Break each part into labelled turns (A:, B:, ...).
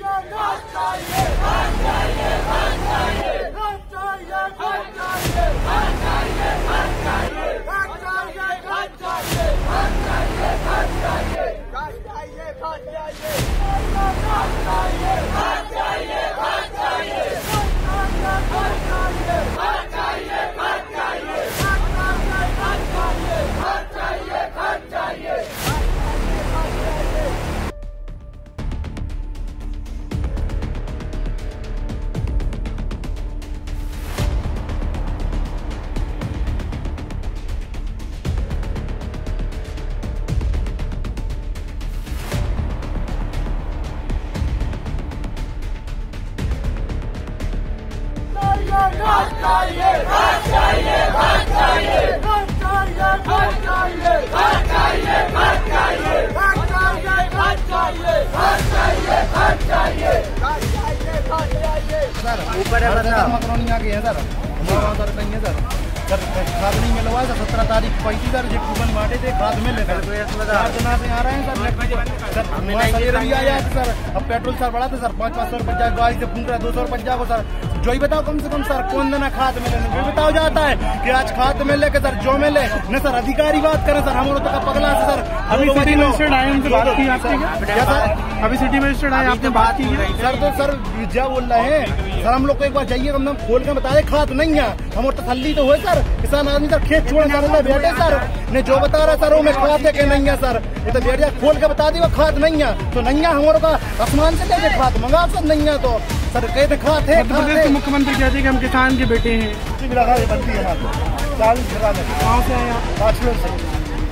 A: Sir ऊपर है macaroni आ गए हैं सर, सर नहीं है सर, खाद नहीं मिला हुआ है। 17 तारीख 35 जो कूपन बांटे थे खाद मिल रहे 4 दिनों से आ रहे हैं सर। आया सर, अब पेट्रोल सर बढ़ा था सर, 500 रुपये गाड़ी से फूक रहा है 200 रुपये को सर। जो ही बताओ कम से कम सर कौन देना खाद मिले, जो बताओ जाता है कि आज खाद मिले के सर जो मिले न सर अधिकारी बात करें सर, हम तो पगला से सर।
B: अभी सिटी मजिस्ट्रेट आए उनसे बात की आपने क्या सर? अभी सिटी मजिस्ट्रेट आए आपने बात की
A: सर? तो सर क्या बोल रहे हैं सर, हम लोग को एक बार जाइए हम खोल के बता दे खाद नहीं है, हम और तसल्ली तो हुए सर। किसान आदमी सर खेत छोड़ जाने बैठे सर, ने जो बता रहा सर वो मैं खाद के नहीं है सर, ये तो बैठिया खोल के बता दी वो खाद नहीं है तो नहीं है। हमारे का आसमान से कैसे खाद मंगा सर नहीं है तो सर कहते खाद है।
B: मुख्यमंत्री कहते कि हम किसान के बेटे हैं,
A: बनती है 40 जगह में।
B: कहाँ से आए आप?
A: 5 लोग से।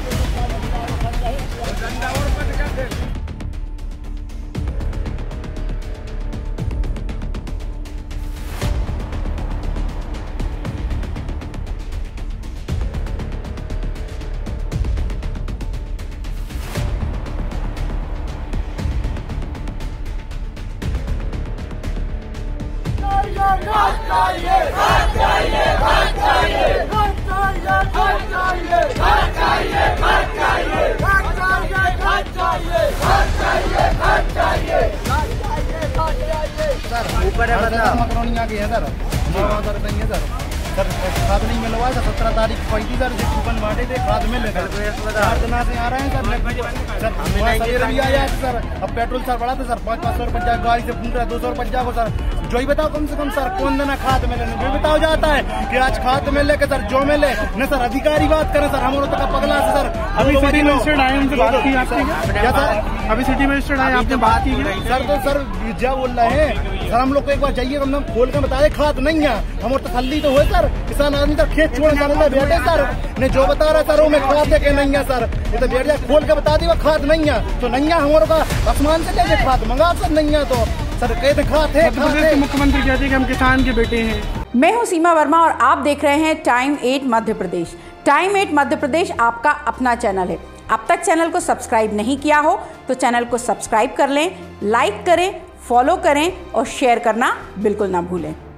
A: सर ऊपर है मकरोनी आ गए हैं सर, सर नहीं है सर, खाद नहीं मिला हुआ है। 17 तारीख 35 जो कूपन बांटे थे खाद मिल रहे 4 दिनों से आ रहे हैं सर। आया सर, अब पेट्रोल सर बढ़ा था सर, 500 रुपये गाड़ी से फूक रहा है 200 रुपये को सर। जो ही बताओ कम से कम सर कौन देना खाद मिले, जो बताओ जाता है कि आज खाद मिले के सर जो मिले न सर अधिकारी बात करें सर, हम तो पगला से सर।
B: अभी सिटी मजिस्ट्रेट आए उनसे बात की आपने क्या सर? अभी सिटी मजिस्ट्रेट आए आपने बात की
A: सर? तो सर क्या बोल रहे हैं सर, हम लोग को एक बार जाइए हम खोल के बता दे खाद नहीं है, हम और तसल्ली तो हुए सर। किसान आदमी सर खेत छोड़ जाने बैठे सर, ने जो बता रहा सर वो मैं खाद के नहीं है सर, ये तो बैठिया खोल के बता दी वो खाद नहीं है तो नहीं है। हमारे का आसमान से कैसे खाद मंगा सर नहीं है तो सर कहते खाद है।
B: मुख्यमंत्री कहते कि हम किसान के बेटे हैं।
C: मैं हूं सीमा वर्मा और आप देख रहे हैं टाइम 8 मध्य प्रदेश। टाइम 8 मध्य प्रदेश आपका अपना चैनल है। अब तक चैनल को सब्सक्राइब नहीं किया हो तो चैनल को सब्सक्राइब कर लें, लाइक करें, फॉलो करें और शेयर करना बिल्कुल ना भूलें।